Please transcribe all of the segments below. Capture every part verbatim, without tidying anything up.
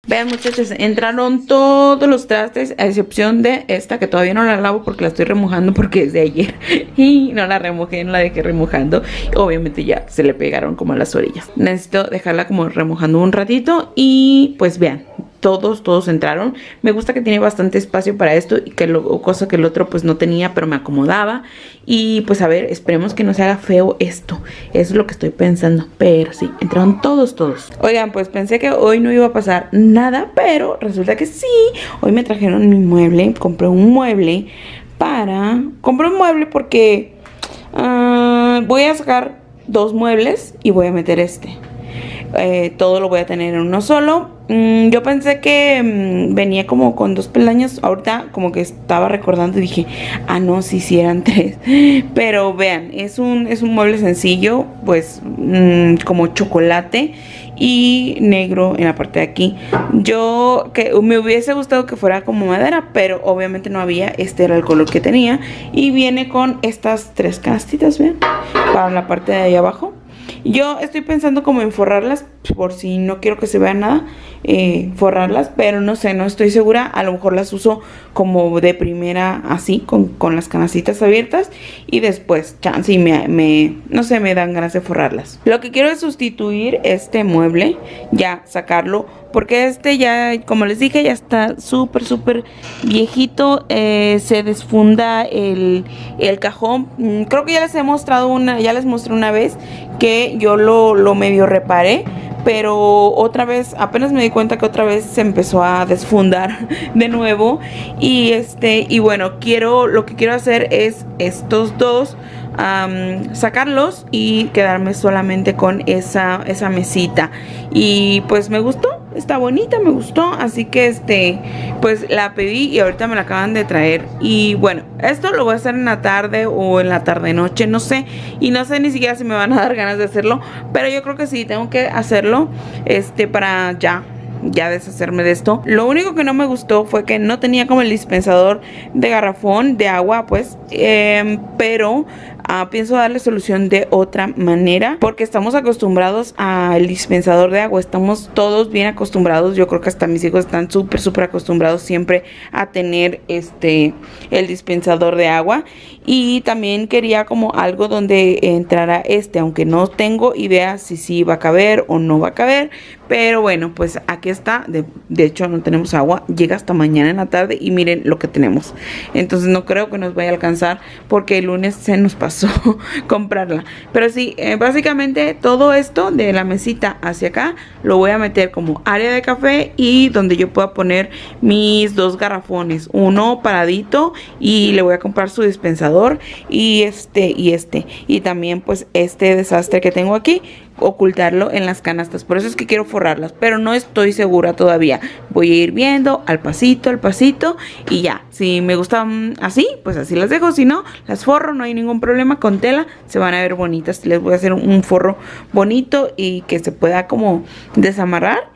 Vean, muchachos, entraron todos los trastes, a excepción de esta que todavía no la lavo porque la estoy remojando porque es de ayer. Y no la remojé, no la dejé remojando. Obviamente ya se le pegaron como a las orillas. Necesito dejarla como remojando un ratito. Y pues vean, todos, todos entraron. Me gusta que tiene bastante espacio para esto, y que lo, cosa que el otro pues no tenía, pero me acomodaba. Y pues a ver, esperemos que no se haga feo esto. Eso es lo que estoy pensando. Pero sí, entraron todos, todos. Oigan, pues pensé que hoy no iba a pasar nada, pero resulta que sí. Hoy me trajeron mi mueble. Compré un mueble para... Compré un mueble porque uh, voy a sacar dos muebles y voy a meter este. Eh, todo lo voy a tener en uno solo. mm, Yo pensé que mm, venía como con dos peldaños. Ahorita como que estaba recordando y dije, ah no, sí, sí eran tres. Pero vean, es un, es un mueble sencillo, pues mm, como chocolate y negro en la parte de aquí. Yo que me hubiese gustado que fuera como madera, pero obviamente no había. Este era el color que tenía. Y viene con estas tres canastitas, vean, para la parte de ahí abajo. Yo estoy pensando como en forrarlas, por si no quiero que se vea nada, eh, forrarlas, pero no sé, no estoy segura. A lo mejor las uso como de primera así, con, con las canastitas abiertas, y después, chance, y me, me, no sé, me dan ganas de forrarlas. Lo que quiero es sustituir este mueble, ya sacarlo, porque este ya, como les dije, ya está súper, súper viejito. eh, Se desfunda el, el cajón. Creo que ya les he mostrado una, ya les mostré una vez que yo lo, lo medio reparé, pero otra vez, apenas me di cuenta que otra vez se empezó a desfundar de nuevo. Y este, y bueno, quiero, lo que quiero hacer es estos dos, Um, sacarlos y quedarme solamente con esa, esa mesita. Y pues me gustó, está bonita, me gustó. Así que este, pues la pedí y ahorita me la acaban de traer. Y bueno, esto lo voy a hacer en la tarde o en la tarde noche, no sé. Y no sé ni siquiera si me van a dar ganas de hacerlo, pero yo creo que sí, tengo que hacerlo este para ya ya deshacerme de esto. Lo único que no me gustó fue que no tenía como el dispensador de garrafón de agua, pues eh, pero Uh, pienso darle solución de otra manera, porque estamos acostumbrados al dispensador de agua. Estamos todos bien acostumbrados. Yo creo que hasta mis hijos están súper, súper acostumbrados siempre a tener este el dispensador de agua. Y también quería como algo donde entrara este, aunque no tengo idea si sí va a caber o no va a caber. Pero bueno, pues aquí está. De, de hecho no tenemos agua, llega hasta mañana en la tarde y miren lo que tenemos. Entonces no creo que nos vaya a alcanzar, porque el lunes se nos pasó comprarla. Pero sí, eh, básicamente todo esto de la mesita hacia acá lo voy a meter como área de café, y donde yo pueda poner mis dos garrafones, uno paradito, y le voy a comprar su dispensador, y este y este y también pues este desastre que tengo aquí, ocultarlo en las canastas. Por eso es que quiero forrarlas, pero no estoy segura todavía. Voy a ir viendo al pasito, al pasito, y ya. Si me gustan así, pues así las dejo. Si no, las forro, no hay ningún problema. Con tela se van a ver bonitas. Les voy a hacer un forro bonito y que se pueda como desamarrar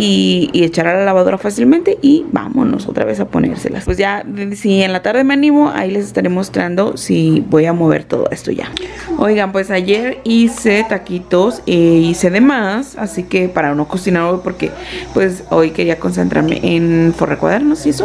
Y, y echar a la lavadora fácilmente, y vámonos otra vez a ponérselas. Pues ya, si en la tarde me animo, ahí les estaré mostrando si voy a mover todo esto ya. Oigan, pues ayer hice taquitos, eh, hice de más, así que para no cocinar hoy, porque pues hoy quería concentrarme en forrar cuadernos y eso.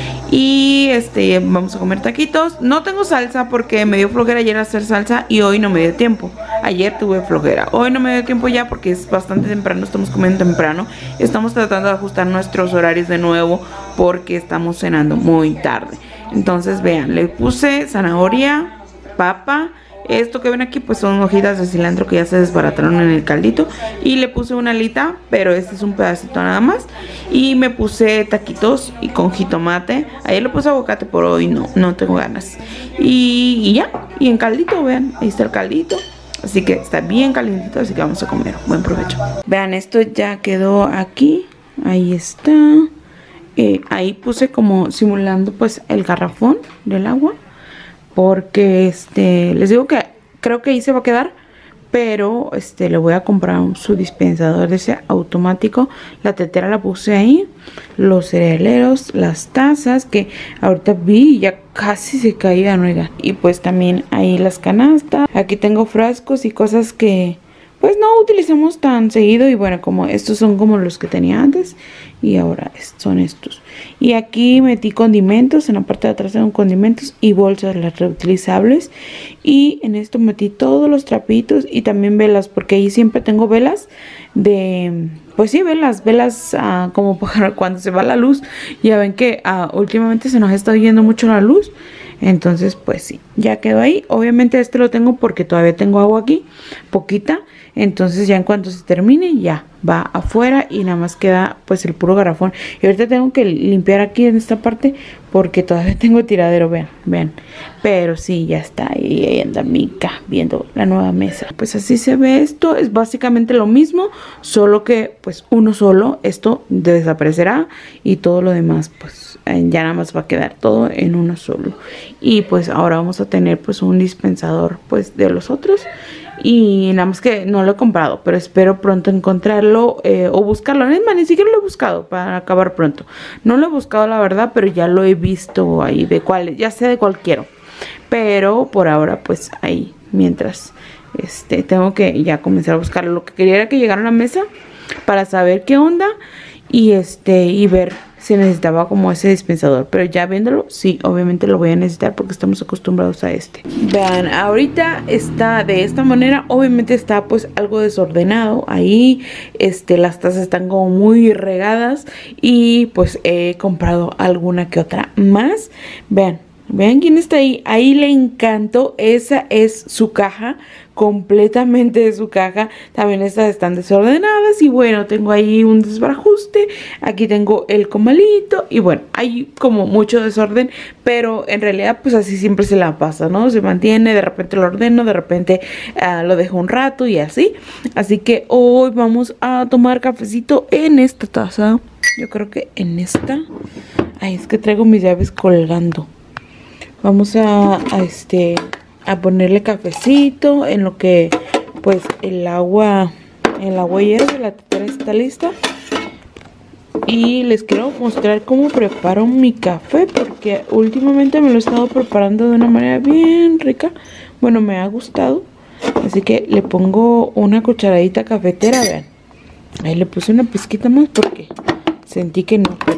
Y este, vamos a comer taquitos. No tengo salsa porque me dio flojera ayer hacer salsa, y hoy no me dio tiempo. Ayer tuve flojera, hoy no me dio tiempo ya porque es bastante temprano, estamos comiendo temprano. Estamos tratando de ajustar nuestros horarios de nuevo porque estamos cenando muy tarde. Entonces vean, le puse zanahoria, papa. Esto que ven aquí pues son hojitas de cilantro que ya se desbarataron en el caldito. Y le puse una alita, pero este es un pedacito nada más. Y me puse taquitos y con jitomate. Ayer le puse aguacate, por hoy no, no tengo ganas. Y, y ya, y en caldito, vean, ahí está el caldito. Así que está bien calientito, así que vamos a comer. Buen provecho. Vean, esto ya quedó aquí. Ahí está. Eh, ahí puse como simulando pues el garrafón del agua, porque este les digo que creo que ahí se va a quedar, pero este le voy a comprar un, su dispensador de ese automático. La tetera la puse ahí, los cerealeros, las tazas que ahorita vi ya casi se caían, oigan. Y pues también ahí las canastas. Aquí tengo frascos y cosas que pues no utilizamos tan seguido, y bueno, como estos son como los que tenía antes. y ahora son estos. Y aquí metí condimentos, en la parte de atrás tengo condimentos y bolsas las reutilizables, y en esto metí todos los trapitos y también velas, porque ahí siempre tengo velas de, pues sí, velas, velas uh, como para cuando se va la luz. Ya ven que uh, últimamente se nos está yendo mucho la luz. Entonces pues sí, ya quedó ahí. Obviamente este lo tengo porque todavía tengo agua aquí, poquita. Entonces ya en cuanto se termine ya va afuera y nada más queda pues el puro garrafón. Y ahorita tengo que limpiar aquí en esta parte porque todavía tengo tiradero, vean, vean. Pero sí, ya está, y ahí anda Mica viendo la nueva mesa. Pues así se ve esto, es básicamente lo mismo, solo que pues uno solo, esto desaparecerá y todo lo demás pues ya nada más va a quedar todo en uno solo. Y pues ahora vamos a tener pues un dispensador pues de los otros. Y nada más que no lo he comprado, pero espero pronto encontrarlo eh, o buscarlo. Es más, ni siquiera lo he buscado para acabar pronto. No lo he buscado la verdad, pero ya lo he visto ahí de cuál, ya sé de cuál quiero. Pero por ahora pues ahí, mientras este tengo que ya comenzar a buscarlo. Lo que quería era que llegara a la mesa para saber qué onda y este y ver si necesitaba como ese dispensador, pero ya viéndolo, sí, obviamente lo voy a necesitar porque estamos acostumbrados a este. Vean, ahorita está de esta manera, obviamente está pues algo desordenado ahí, este, las tazas están como muy regadas y pues he comprado alguna que otra más. Vean, vean quién está ahí, ahí le encantó, esa es su caja, completamente de su caja. También estas están desordenadas y bueno, tengo ahí un desbarajuste, aquí tengo el comalito y bueno, hay como mucho desorden, pero en realidad pues así siempre se la pasa, ¿no? Se mantiene, de repente lo ordeno, de repente uh, lo dejo un rato y así. Así que hoy vamos a tomar cafecito en esta taza, yo creo que en esta. Ay, es que traigo mis llaves colgando. Vamos a, a este a ponerle cafecito en lo que pues el agua el agua hierve, la tetera está lista. Y les quiero mostrar cómo preparo mi café, porque últimamente me lo he estado preparando de una manera bien rica. Bueno, me ha gustado. Así que le pongo una cucharadita cafetera, vean. Ahí le puse una pizquita más porque sentí que no, pero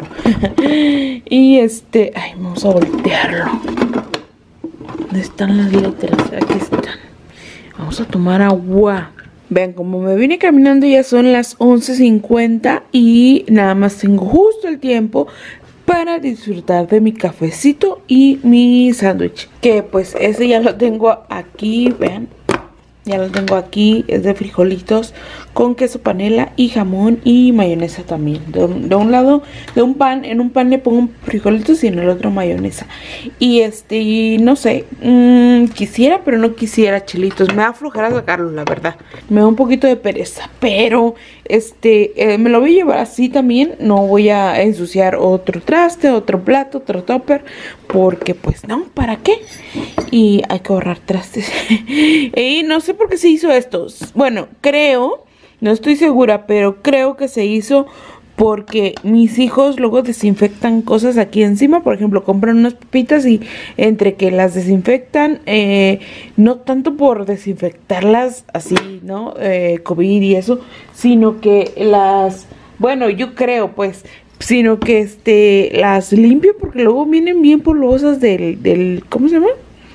y este, ay, vamos a voltearlo. ¿Dónde están las letras? Aquí están. Vamos a tomar agua. Vean, como me vine caminando ya son las once cincuenta y nada más tengo justo el tiempo para disfrutar de mi cafecito y mi sándwich. Que pues ese ya lo tengo aquí, vean. Ya lo tengo aquí, es de frijolitos con queso panela y jamón y mayonesa también. De un, de un lado, de un pan, en un pan le pongo frijolitos y en el otro mayonesa. Y este, y no sé, mmm, quisiera, pero no quisiera chilitos. Me da flojera sacarlos, la verdad. Me da un poquito de pereza, pero este, eh, me lo voy a llevar así también. No voy a ensuciar otro traste, otro plato, otro topper, porque pues no, ¿para qué? Y hay que ahorrar trastes. Y no sé por qué se hizo esto. Bueno, creo, no estoy segura, pero creo que se hizo porque mis hijos luego desinfectan cosas aquí encima. Por ejemplo, compran unas papitas y entre que las desinfectan, eh, no tanto por desinfectarlas así, ¿no? Eh, COVID y eso, sino que las, bueno, yo creo pues, sino que este las limpio porque luego vienen bien polvosas del, del ¿cómo se llama?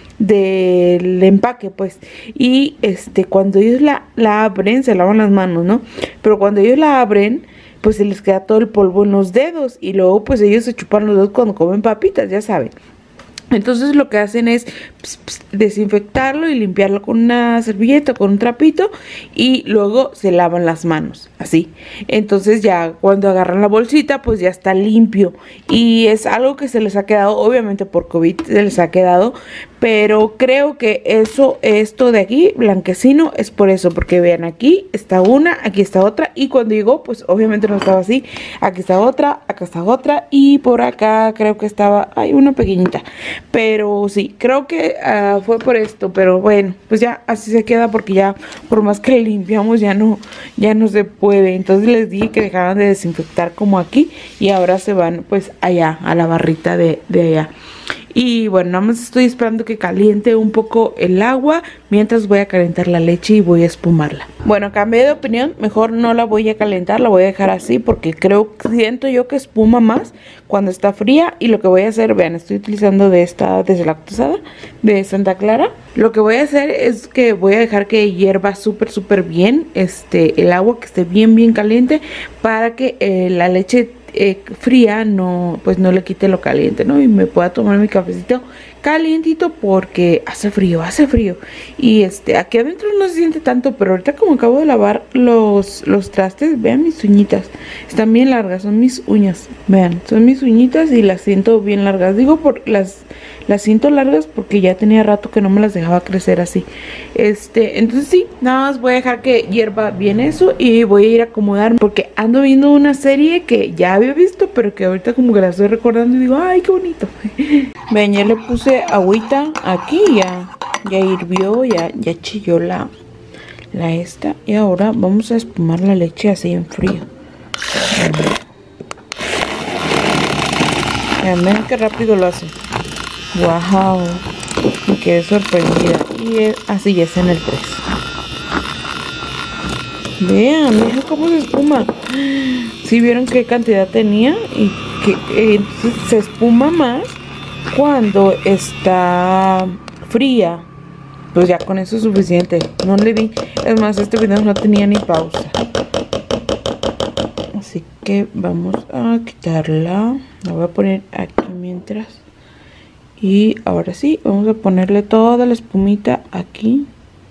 Del empaque pues, y este cuando ellos la, la abren se lavan las manos, ¿no? Pero cuando ellos la abren pues se les queda todo el polvo en los dedos y luego pues ellos se chupan los dedos cuando comen papitas, ya saben. Entonces lo que hacen es ps, ps, desinfectarlo y limpiarlo con una servilleta, con un trapito, y luego se lavan las manos, así. Entonces ya cuando agarran la bolsita pues ya está limpio y es algo que se les ha quedado, obviamente por COVID se les ha quedado, pero creo que eso, esto de aquí, blanquecino, es por eso, porque vean, aquí está una, aquí está otra, y cuando llegó pues obviamente no estaba así, aquí está otra, acá está otra, y por acá creo que estaba, hay una pequeñita. Pero sí, creo que uh, fue por esto, pero bueno, pues ya así se queda porque ya por más que le limpiamos ya no, ya no se puede. Entonces les dije que dejaran de desinfectar como aquí y ahora se van pues allá, a la barrita de, de allá. Y bueno, nada más estoy esperando que caliente un poco el agua mientras voy a calentar la leche y voy a espumarla. Bueno, cambié de opinión, mejor no la voy a calentar, la voy a dejar así porque creo, siento yo que espuma más cuando está fría. Y lo que voy a hacer, vean, estoy utilizando de esta deslactosada de Santa Clara. Lo que voy a hacer es que voy a dejar que hierva súper súper bien este el agua, que esté bien bien caliente, para que eh, la leche eh, fría no pues no le quite lo caliente, ¿no? Y me pueda tomar mi cafecito calientito porque hace frío, hace frío. Y este aquí adentro no se siente tanto, pero ahorita como acabo de lavar los, los trastes, vean mis uñitas, están bien largas, son mis uñas, vean, son mis uñitas y las siento bien largas. Digo por las Las siento largas porque ya tenía rato que no me las dejaba crecer así. Este, entonces sí, nada más voy a dejar que hierva bien eso y voy a ir a acomodarme porque ando viendo una serie que ya había visto, pero que ahorita como que la estoy recordando y digo, ay, qué bonito. Ven, ya le puse agüita aquí, ya, ya hirvió, ya, ya chilló la, la esta. Y ahora vamos a espumar la leche así en frío. Vean, vean qué rápido lo hace. Wow, me quedé sorprendida. Y es, así es en el tres. Vean, vean cómo se espuma. ¿Sí vieron qué cantidad tenía? Y que eh, se espuma más cuando está fría. Pues ya con eso es suficiente. No le di, es más, este video no tenía ni pausa. Así que vamos a quitarla. La voy a poner aquí mientras. Y ahora sí, vamos a ponerle toda la espumita aquí.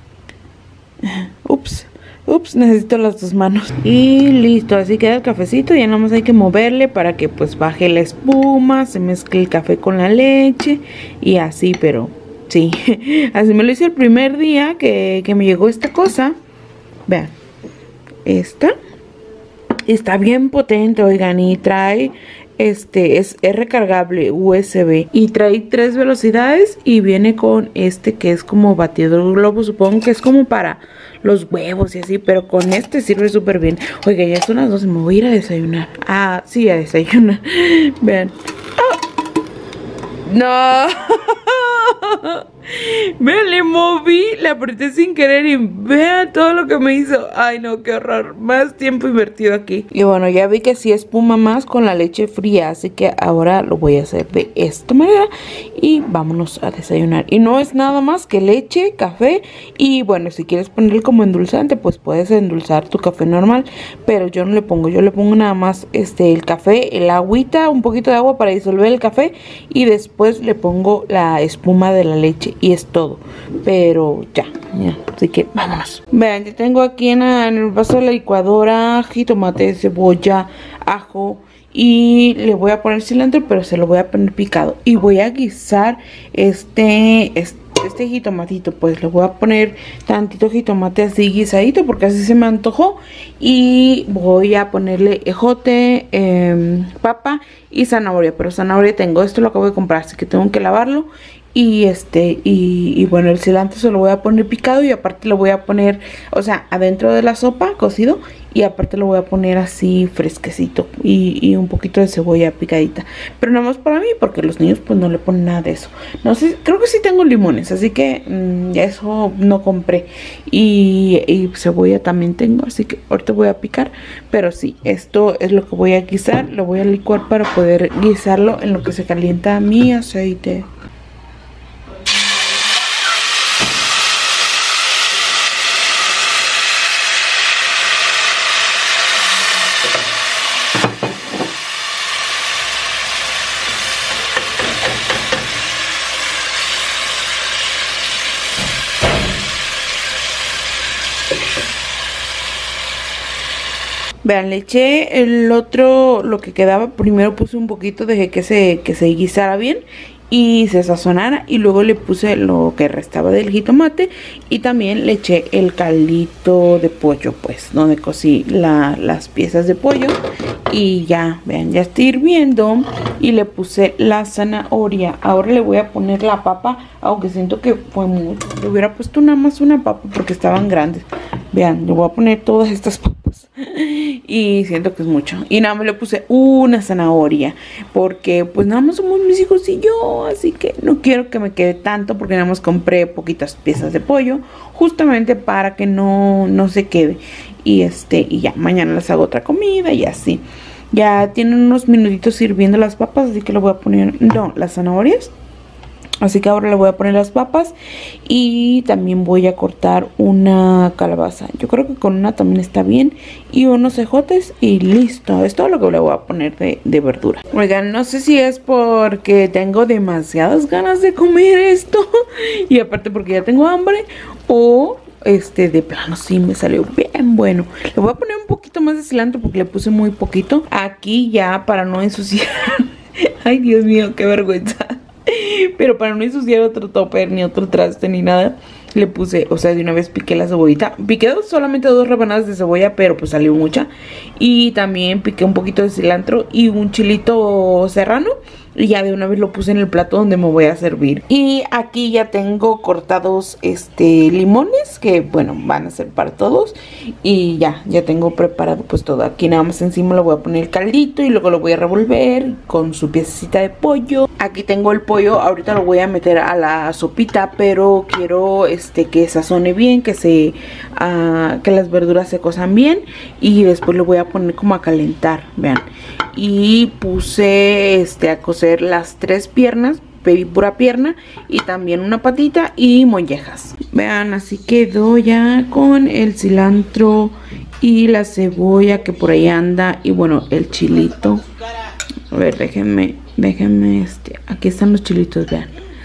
Ups, ups, necesito las dos manos. Y listo, así queda el cafecito. Ya nada más hay que moverle para que pues baje la espuma, se mezcle el café con la leche y así, pero sí. Así me lo hice el primer día que, que me llegó esta cosa. Vean, esta está bien potente, oigan, y trae... Este es, es recargable U S B y trae tres velocidades y viene con este que es como batidor globo, supongo que es como para los huevos y así, pero con este sirve súper bien. Oiga, ya son las doce, me voy a ir a desayunar. Ah, sí, a desayunar. Vean. ¡Oh! No. Vean, le moví, le apreté sin querer y vean todo lo que me hizo. Ay no, qué horror, más tiempo invertido aquí. Y bueno, ya vi que sí espuma más con la leche fría, así que ahora lo voy a hacer de esta manera. Y vámonos a desayunar. Y no es nada más que leche, café. Y bueno, si quieres ponerle como endulzante, pues puedes endulzar tu café normal, pero yo no le pongo, yo le pongo nada más este el café, el agüita, un poquito de agua para disolver el café. Y después le pongo la espuma de la leche y es todo. Pero ya, ya, así que vámonos. Vean, ya tengo aquí en, en el vaso de la licuadora jitomate, cebolla, ajo y le voy a poner cilantro, pero se lo voy a poner picado y voy a guisar este, este este jitomatito. Pues le voy a poner tantito jitomate así guisadito porque así se me antojó. Y voy a ponerle ejote, eh, papa y zanahoria. Pero zanahoria tengo, esto lo acabo de comprar, así que tengo que lavarlo. Y este, y, y bueno, el cilantro se lo voy a poner picado y aparte lo voy a poner, o sea, adentro de la sopa, cocido. Y aparte lo voy a poner así fresquecito y, y un poquito de cebolla picadita. Pero nada más para mí, porque los niños pues no le ponen nada de eso. No sé, creo que sí tengo limones, así que mmm, eso no compré. Y, y cebolla también tengo, así que ahorita voy a picar. Pero sí, esto es lo que voy a guisar. Lo voy a licuar para poder guisarlo en lo que se calienta mi aceite. Vean, le eché el otro, lo que quedaba, primero puse un poquito, dejé que se, que se guisara bien y se sazonara. Y luego le puse lo que restaba del jitomate y también le eché el caldito de pollo, pues, donde cocí la, las piezas de pollo. Y ya, vean, ya está hirviendo y le puse la zanahoria. Ahora le voy a poner la papa, aunque siento que fue mucho. Le hubiera puesto nada más una papa porque estaban grandes. Vean, le voy a poner todas estas papas. y siento que es mucho. Y nada más le puse una zanahoria, porque pues nada más somos mis hijos y yo, así que no quiero que me quede tanto, porque nada más compré poquitas piezas de pollo, justamente para que no, no se quede. Y este, y ya, mañana les hago otra comida y así. Ya tienen unos minutitos hirviendo las papas, así que le voy a poner, no, las zanahorias. Así que ahora le voy a poner las papas y también voy a cortar una calabaza. Yo creo que con una también está bien. Y unos ejotes y listo. Es todo lo que le voy a poner de, de verdura. Oigan, no sé si es porque tengo demasiadas ganas de comer esto. Y aparte porque ya tengo hambre. O este de plano sí me salió bien bueno. Le voy a poner un poquito más de cilantro porque le puse muy poquito. Aquí ya para no ensuciar. Ay, Dios mío, qué vergüenza. Pero para no ensuciar otro topper, ni otro traste, ni nada, le puse, o sea, de una vez piqué la cebollita. Piqué solamente dos rebanadas de cebolla, pero pues salió mucha. Y también piqué un poquito de cilantro y un chilito serrano. Y ya de una vez lo puse en el plato donde me voy a servir. Y aquí ya tengo cortados este limones, que bueno, van a ser para todos. Y ya, ya tengo preparado pues todo. Aquí nada más encima le voy a poner el caldito y luego lo voy a revolver con su piececita de pollo. Aquí tengo el pollo, ahorita lo voy a meter a la sopita, pero quiero este que sazone bien, que se uh, que las verduras se cosan bien. Y después lo voy a poner como a calentar, vean. Y puse este a cocer las tres piernas, pedí pura pierna y también una patita y mollejas. Vean, así quedó ya con el cilantro y la cebolla que por ahí anda y bueno, el chilito. A ver, déjenme, déjenme este, aquí están los chilitos, vean.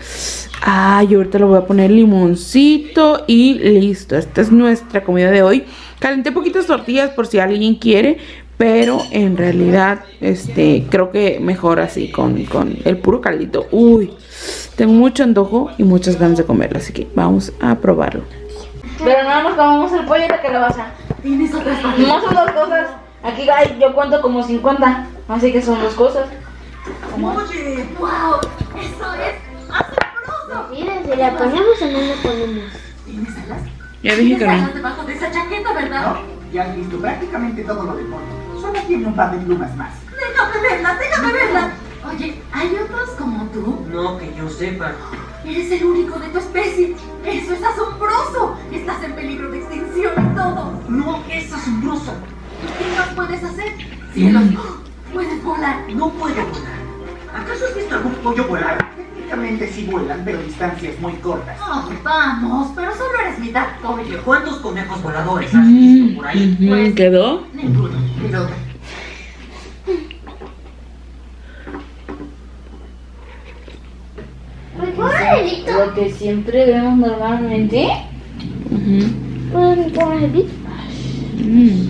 Ay, ahorita le voy a poner limoncito y listo. Esta es nuestra comida de hoy. Calenté poquitas tortillas por si alguien quiere, pero en realidad este creo que mejor así con, con el puro caldito. Uy, tengo mucho antojo y muchas ganas de comerlo, así que vamos a probarlo. Pero nada más comemos el pollo y la calabaza. Tienes otras cosas. No son dos cosas. Aquí hay, yo cuento como cincuenta, así que son dos cosas. Oye, wow, eso es asombroso. Miren, si la ponemos o no la ponemos. ¿Tienes alas? Ya dije que no. Tienes alas debajo de esa chaqueta, ¿verdad? No, ya has visto prácticamente todo lo del fondo. Solo tiene un par de plumas más. Déjame verla, déjame verla. Oye, ¿hay otros como tú? No, que yo sepa. Eres el único de tu especie. Eso es asombroso. Estás en peligro de extinción y todo. No, es asombroso. ¿Qué más puedes hacer? Cielos, puedes volar. No puedo volar. ¿Acaso has visto algún pollo volar? Técnicamente sí vuelan, pero distancias muy cortas. Oh, vamos, pero solo eres mitad pollo. ¿Cuántos conejos voladores has visto por ahí? Mm, ¿quedó? Ninguno, pero... Lo que siempre vemos normalmente. Uh-huh. ¿Pueden poner Mm.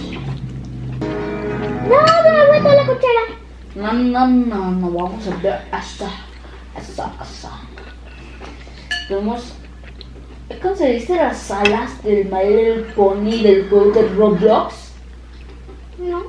No, no me vuelta la cuchara. No, no, no, no, vamos a ver hasta, hasta, hasta. Vemos, ¿conseguiste las alas del My Little Pony del juego de Roblox? No.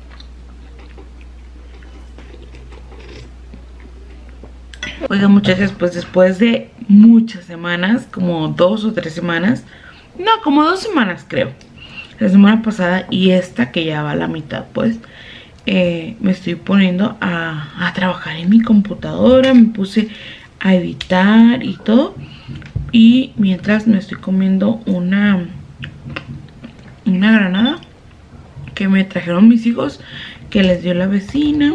Oigan, muchachas, pues después de muchas semanas, como dos o tres semanas, no, como dos semanas creo, la semana pasada y esta que ya va a la mitad, pues eh, me estoy poniendo a, a trabajar en mi computadora, me puse a editar y todo, y mientras me estoy comiendo una una granada que me trajeron mis hijos, que les dio la vecina.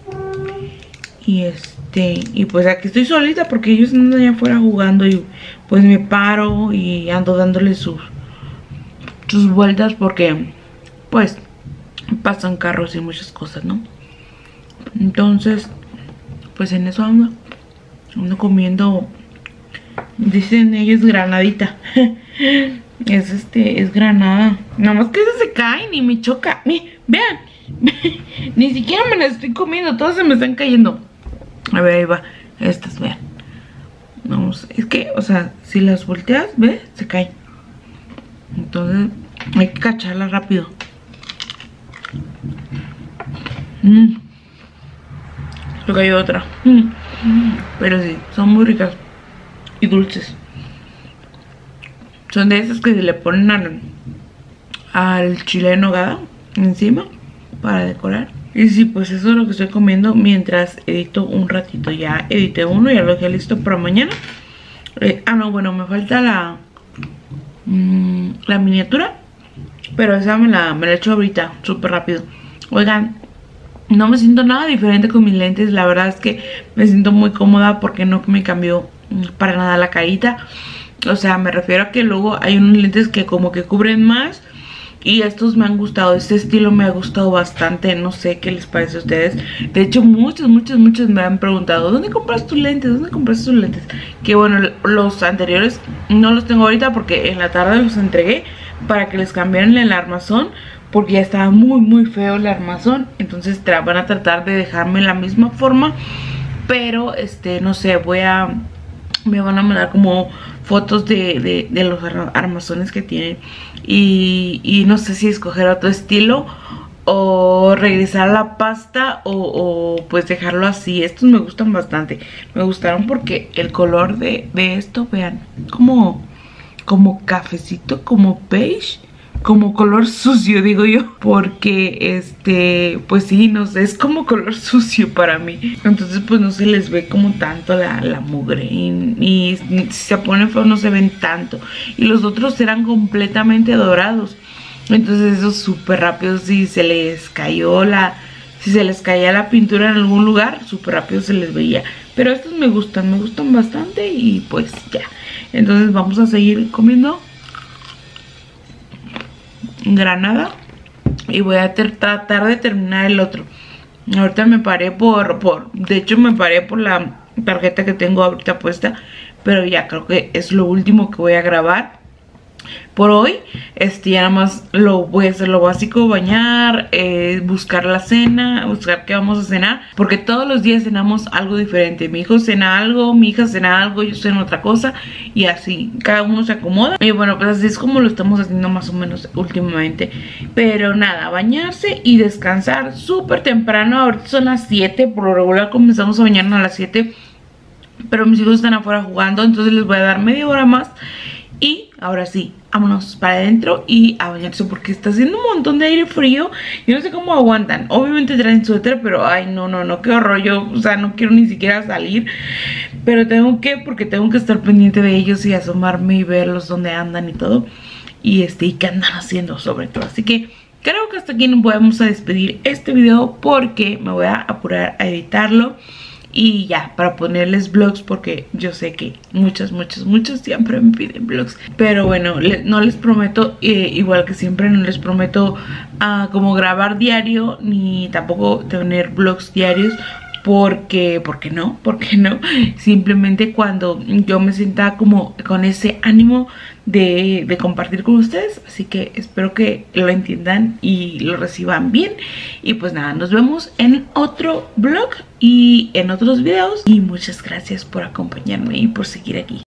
Y este, y pues aquí estoy solita porque ellos andan allá afuera jugando y pues me paro y ando dándoles sus, sus vueltas porque pues pasan carros y muchas cosas, ¿no? Entonces, pues en eso ando, ando comiendo, dicen ellos granadita. Es este, es granada. Nada más que eso se caen y me choca. Mi, vean, ni siquiera me las estoy comiendo, todas se me están cayendo. A ver, ahí va. Estas, vean. Vamos, es que, o sea, si las volteas, ¿ves? Se caen. Entonces, hay que cacharlas rápido. Mmm. Se cayó otra. Mm. Pero sí, son muy ricas. Y dulces. Son de esas que se le ponen al, al chile en nogada. encima para decorar. Y sí, pues eso es lo que estoy comiendo mientras edito un ratito. Ya edité uno, ya lo dejé listo para mañana. eh, Ah, no, bueno, me falta la mmm, la miniatura, pero esa me la, me la he hecho ahorita, súper rápido. Oigan, no me siento nada diferente con mis lentes. La verdad es que me siento muy cómoda porque no me cambió para nada la carita. O sea, me refiero a que luego hay unos lentes que como que cubren más, y estos me han gustado. Este estilo me ha gustado bastante. No sé qué les parece a ustedes. De hecho, muchos, muchos, muchos me han preguntado: ¿dónde compras tus lentes? ¿Dónde compras tus lentes? Que bueno, los anteriores no los tengo ahorita porque en la tarde los entregué para que les cambiaran el armazón, porque ya estaba muy muy feo el armazón. Entonces van a tratar de dejarme la misma forma, pero este, no sé, voy a... me van a mandar como fotos de, de, de los armazones que tienen. Y, y no sé si escoger otro estilo o regresar a la pasta o, o pues dejarlo así. Estos me gustan bastante. Me gustaron porque el color de, de esto, vean, como, como cafecito, como beige, como color sucio, digo yo, porque este, pues sí, no sé, es como color sucio para mí. Entonces pues no se les ve como tanto la, la mugre, y, y si se ponen feo no se ven tanto. Y los otros eran completamente dorados, entonces esos súper rápido, si se les cayó la, si se les caía la pintura en algún lugar, súper rápido se les veía. Pero estos me gustan, me gustan bastante. Y pues ya, entonces vamos a seguir comiendo granada y voy a tratar de terminar el otro. Ahorita me paré por, por de hecho me paré por la tarjeta que tengo ahorita puesta, pero ya creo que es lo último que voy a grabar por hoy. Este, ya nada más lo voy a hacer lo básico: bañar, eh, buscar la cena, buscar qué vamos a cenar, porque todos los días cenamos algo diferente. Mi hijo cena algo, mi hija cena algo, yo ceno otra cosa, y así, cada uno se acomoda. Y bueno, pues así es como lo estamos haciendo más o menos últimamente. Pero nada, bañarse y descansar súper temprano. Ahorita son las siete, por lo regular comenzamos a bañarnos a las siete, pero mis hijos están afuera jugando, entonces les voy a dar media hora más. Y ahora sí, vámonos para adentro y a bañarse, porque está haciendo un montón de aire frío. Yo no sé cómo aguantan. Obviamente traen suéter, pero ay, no, no, no, qué horror. Yo, o sea, no quiero ni siquiera salir, pero tengo que, porque tengo que estar pendiente de ellos y asomarme y verlos dónde andan y todo. Y este, y qué andan haciendo sobre todo. Así que creo que hasta aquí nos podemos a despedir este video, porque me voy a apurar a editarlo. Y ya, para ponerles vlogs, porque yo sé que muchos, muchos, muchos siempre me piden vlogs. Pero bueno, le, no les prometo, eh, igual que siempre, no les prometo uh, como grabar diario, ni tampoco tener vlogs diarios. Porque, ¿por qué no? ¿Por qué no? Simplemente cuando yo me sienta como con ese ánimo de, de compartir con ustedes. Así que espero que lo entiendan y lo reciban bien. Y pues nada, nos vemos en otro vlog y en otros videos. Y muchas gracias por acompañarme y por seguir aquí.